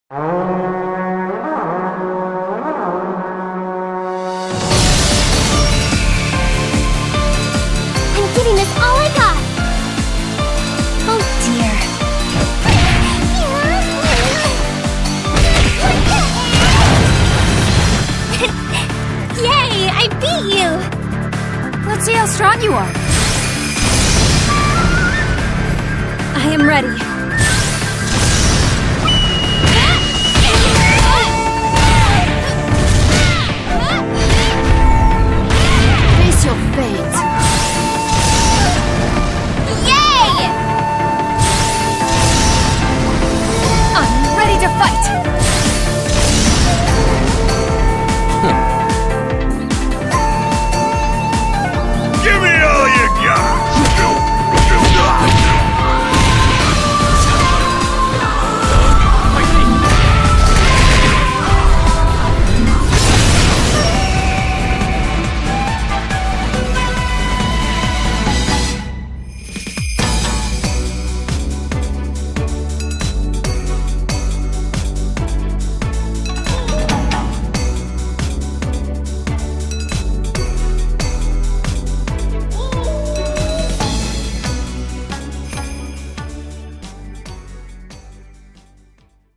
I'm giving this all I got! Oh dear. Yay! I beat you! Let's see how strong you are. I am ready.